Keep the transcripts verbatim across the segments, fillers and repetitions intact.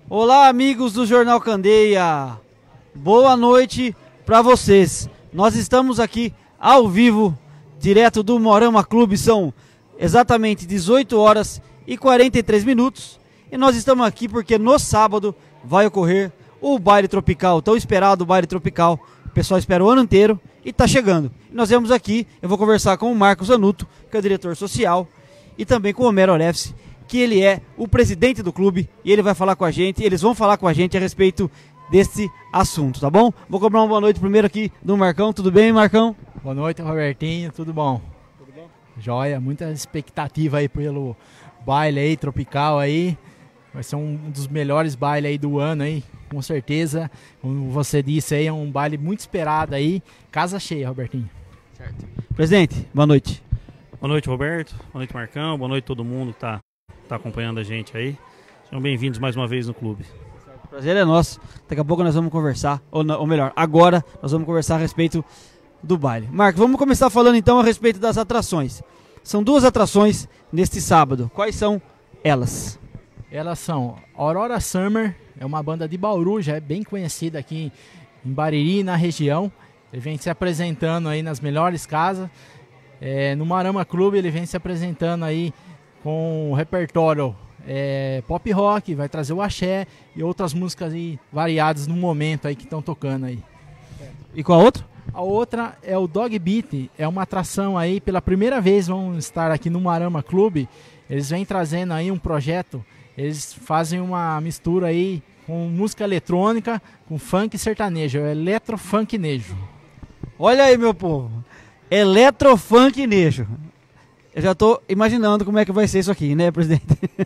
Olá, amigos do Jornal Candeia. Boa noite para vocês. Nós estamos aqui ao vivo, direto do Moarama Clube. São exatamente dezoito horas e quarenta e três minutos. E nós estamos aqui porque no sábado vai ocorrer o baile tropical, tão esperado baile tropical. O pessoal espera o ano inteiro e está chegando. E nós vemos aqui, eu vou conversar com o Marcos Zanuto, que é o diretor social, e também com o Homero Orefse, que ele é o presidente do clube, e ele vai falar com a gente, eles vão falar com a gente a respeito desse assunto, tá bom? Vou cobrar uma boa noite primeiro aqui do Marcão. Tudo bem, Marcão? Boa noite, Robertinho, tudo bom? Tudo bom? Joia, muita expectativa aí pelo baile aí, tropical aí. Vai ser um dos melhores bailes aí do ano aí, com certeza. Como você disse aí, é um baile muito esperado aí. Casa cheia, Robertinho. Certo. Presidente, boa noite. Boa noite, Roberto. Boa noite, Marcão. Boa noite a todo mundo que tá, tá acompanhando a gente aí. Sejam bem-vindos mais uma vez no clube. O prazer é nosso. Daqui a pouco nós vamos conversar, ou, ou melhor, agora nós vamos conversar a respeito do baile. Marcos, vamos começar falando então a respeito das atrações. São duas atrações neste sábado. Quais são elas? Elas são Aurora Summer, é uma banda de Bauru, já é bem conhecida aqui em Bariri, na região. Ele vem se apresentando aí nas melhores casas. É, no Moarama Clube ele vem se apresentando aí com o repertório é, pop rock, vai trazer o axé e outras músicas aí variadas no momento aí que estão tocando aí. E qual a outra? A outra é o Dog Beat, é uma atração aí, pela primeira vez vão estar aqui no Moarama Clube. Eles vêm trazendo aí um projeto, eles fazem uma mistura aí com música eletrônica, com funk sertanejo, é eletrofunknejo. Olha aí, meu povo, eletrofunknejo. Eu já tô imaginando como é que vai ser isso aqui, né, presidente?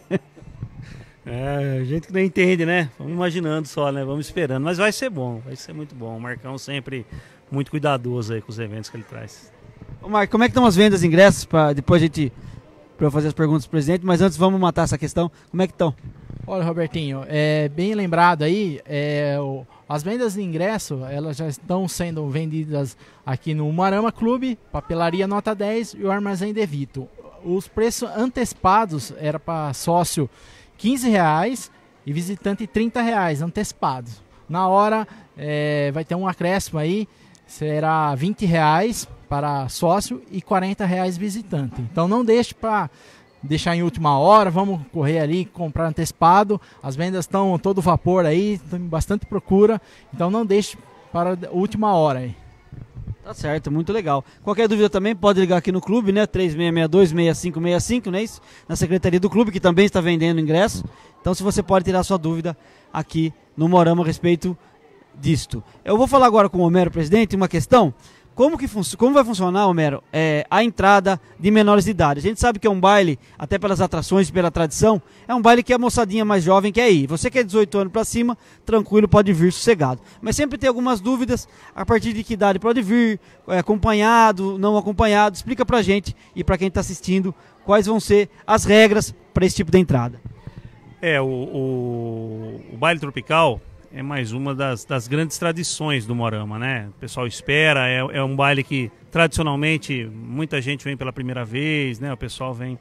É, a gente que não entende, né? Vamos imaginando só, né? Vamos esperando. Mas vai ser bom, vai ser muito bom. O Marcão sempre muito cuidadoso aí com os eventos que ele traz. Ô, Marcos, como é que estão as vendas de ingressos? Pra depois a gente, para eu fazer as perguntas pro presidente, mas antes vamos matar essa questão. Como é que estão? Olha, Robertinho, é bem lembrado aí, é, o, as vendas de ingresso, elas já estão sendo vendidas aqui no Moarama Clube, Papelaria Nota dez e o Armazém De Vito. Os preços antecipados era para sócio quinze reais e visitante trinta reais antecipados. Na hora é, vai ter um acréscimo aí, será vinte reais para sócio e quarenta reais visitante. Então não deixe para deixar em última hora, vamos correr ali, comprar antecipado. As vendas estão todo vapor aí, tem bastante procura, então não deixe para a última hora aí. Tá certo, muito legal. Qualquer dúvida também pode ligar aqui no clube, né? três seis seis dois, seis cinco seis cinco, não é isso? Na secretaria do clube, que também está vendendo ingresso. Então, se você pode tirar sua dúvida aqui no Moarama a respeito disto. Eu vou falar agora com o Homero, presidente, uma questão. Como, que como vai funcionar, Homero, é, a entrada de menores de idade? A gente sabe que é um baile, até pelas atrações, pela tradição, é um baile que a moçadinha mais jovem quer ir. Você que é dezoito anos para cima, tranquilo, pode vir sossegado. Mas sempre tem algumas dúvidas, a partir de que idade pode vir, é, acompanhado, não acompanhado. Explica pra gente e para quem está assistindo quais vão ser as regras para esse tipo de entrada. É, o, o, o baile tropical é mais uma das, das grandes tradições do Moarama, né? O pessoal espera, é, é um baile que tradicionalmente muita gente vem pela primeira vez, né? O pessoal vem...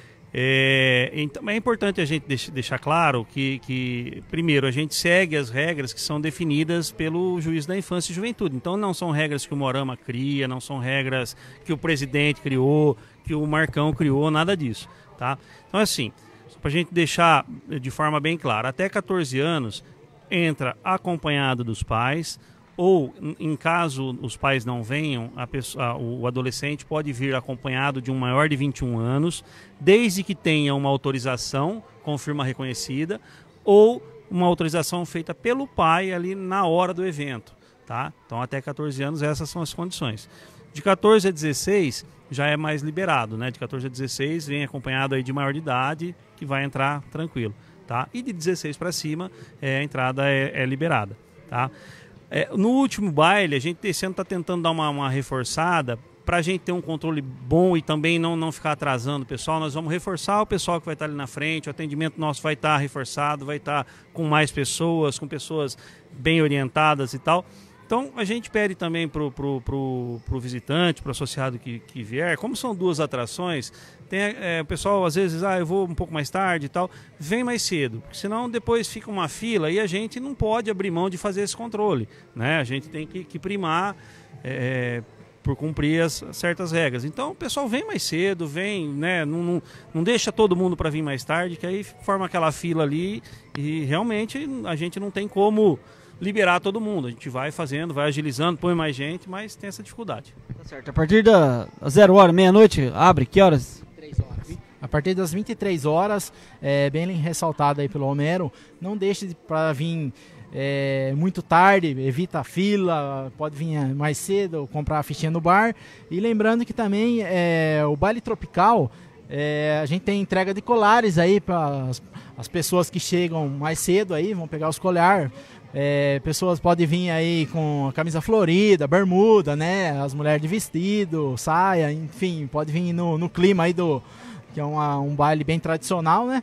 É, então é importante a gente deix, deixar claro que, que, primeiro, a gente segue as regras que são definidas pelo juiz da infância e juventude. Então não são regras que o Moarama cria, não são regras que o presidente criou, que o Marcão criou, nada disso, tá? Então assim, só pra gente deixar de forma bem clara, até quatorze anos... entra acompanhado dos pais, ou em caso os pais não venham, a pessoa, o adolescente pode vir acompanhado de um maior de vinte e um anos, desde que tenha uma autorização com firma reconhecida, ou uma autorização feita pelo pai ali na hora do evento, tá? Então até quatorze anos essas são as condições. De quatorze a dezesseis já é mais liberado, né? De quatorze a dezesseis vem acompanhado aí de maior de idade, que vai entrar tranquilo. Tá? E de dezesseis para cima é, a entrada é, é liberada. Tá? É, no último baile, a gente esse ano está tentando dar uma, uma reforçada para a gente ter um controle bom e também não, não ficar atrasando o pessoal. Nós vamos reforçar o pessoal que vai estar ali na frente, o atendimento nosso vai estar reforçado, vai estar com mais pessoas, com pessoas bem orientadas e tal, Então a gente pede também pro, pro, pro, pro visitante, pro associado que, que vier, como são duas atrações, tem, é, o pessoal às vezes, ah, eu vou um pouco mais tarde e tal, vem mais cedo, porque senão depois fica uma fila e a gente não pode abrir mão de fazer esse controle, né? A gente tem que, que primar é, por cumprir as certas regras. Então o pessoal vem mais cedo, vem, né? Não, não, não deixa todo mundo para vir mais tarde, que aí forma aquela fila ali e realmente a gente não tem como liberar todo mundo. A gente vai fazendo, vai agilizando, põe mais gente, mas tem essa dificuldade. Tá certo. A partir da zero hora, meia-noite, abre, que horas? três horas. A partir das vinte e três horas, é, bem ressaltado aí pelo Homero, não deixe para vir é, muito tarde, evita a fila, pode vir mais cedo, comprar a fichinha no bar. E lembrando que também é, o baile tropical, é, a gente tem entrega de colares aí para as pessoas que chegam mais cedo aí, vão pegar os colares. É, pessoas podem vir aí com a camisa florida, bermuda, né? As mulheres de vestido, saia, enfim, pode vir no, no clima aí do que é uma, um baile bem tradicional, né?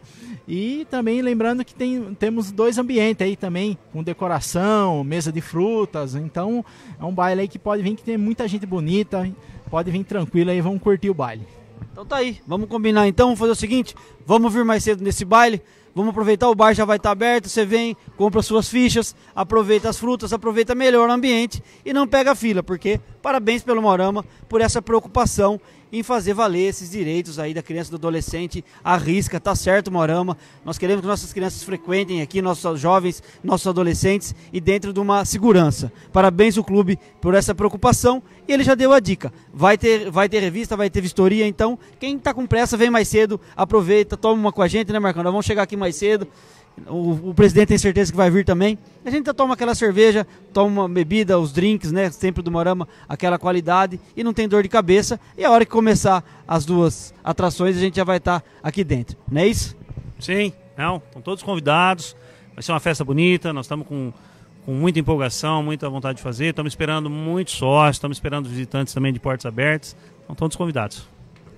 E também lembrando que tem, temos dois ambientes aí também, com decoração, mesa de frutas, então é um baile aí que pode vir que tem muita gente bonita, pode vir tranquilo aí, vamos curtir o baile. Então tá aí, vamos combinar então, vamos fazer o seguinte, vamos vir mais cedo nesse baile. Vamos aproveitar, o bar já vai estar aberto, você vem, compra suas fichas, aproveita as frutas, aproveita melhor o ambiente e não pega fila, porque parabéns pelo Moarama por essa preocupação em fazer valer esses direitos aí da criança e do adolescente, arrisca, tá certo Moarama, nós queremos que nossas crianças frequentem aqui, nossos jovens, nossos adolescentes e dentro de uma segurança. Parabéns o clube por essa preocupação e ele já deu a dica, vai ter, vai ter revista, vai ter vistoria, então quem tá com pressa vem mais cedo, aproveita, toma uma com a gente, né Marcão? Nós vamos chegar aqui mais cedo. O, o presidente tem certeza que vai vir também. A gente toma aquela cerveja, toma uma bebida, os drinks, né? Sempre do Moarama, aquela qualidade e não tem dor de cabeça. E a hora que começar as duas atrações, a gente já vai estar aqui dentro, não é isso? Sim, não, estão todos convidados. Vai ser uma festa bonita, nós estamos com, com muita empolgação, muita vontade de fazer. Estamos esperando muitos sócios, estamos esperando visitantes também de portas abertas. Estão todos convidados.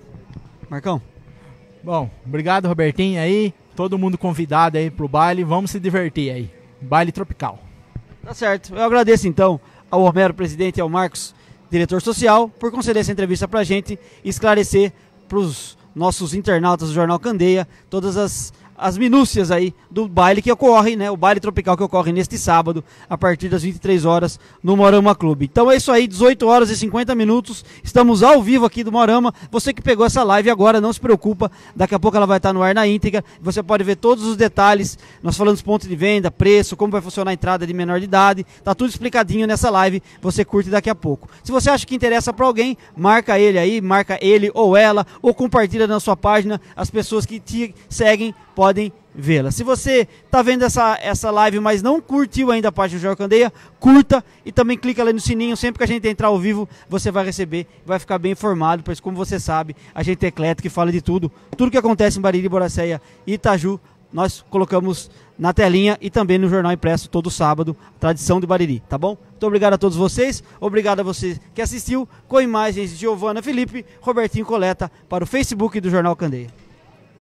Marcão. Bom, obrigado Robertinho aí. Todo mundo convidado aí pro baile, vamos se divertir aí. Baile tropical. Tá certo. Eu agradeço então ao Homero, presidente, e ao Marcos, diretor social, por conceder essa entrevista pra gente e esclarecer pros nossos internautas do Jornal Candeia todas as, as minúcias aí do baile que ocorre, né? O baile tropical que ocorre neste sábado, a partir das vinte e três horas, no Moarama Clube. Então é isso aí, dezoito horas e cinquenta minutos, estamos ao vivo aqui do Moarama. Você que pegou essa live agora, não se preocupa, daqui a pouco ela vai estar no ar na íntegra, você pode ver todos os detalhes, nós falamos dos pontos de venda, preço, como vai funcionar a entrada de menor de idade, tá tudo explicadinho nessa live, você curte daqui a pouco. Se você acha que interessa para alguém, marca ele aí, marca ele ou ela, ou compartilha na sua página, as pessoas que te seguem podem vê-la. Se você está vendo essa, essa live, mas não curtiu ainda a página do Jornal Candeia, curta e também clica ali no sininho. Sempre que a gente entrar ao vivo, você vai receber, vai ficar bem informado, pois como você sabe, a gente é eclético e fala de tudo. Tudo que acontece em Bariri, Boracéia e Itaju, nós colocamos na telinha e também no jornal impresso todo sábado, Tradição de Bariri, tá bom? Muito obrigado a todos vocês, obrigado a você que assistiu, com imagens de Giovana Felipe, Robertinho Coleta, para o Facebook do Jornal Candeia.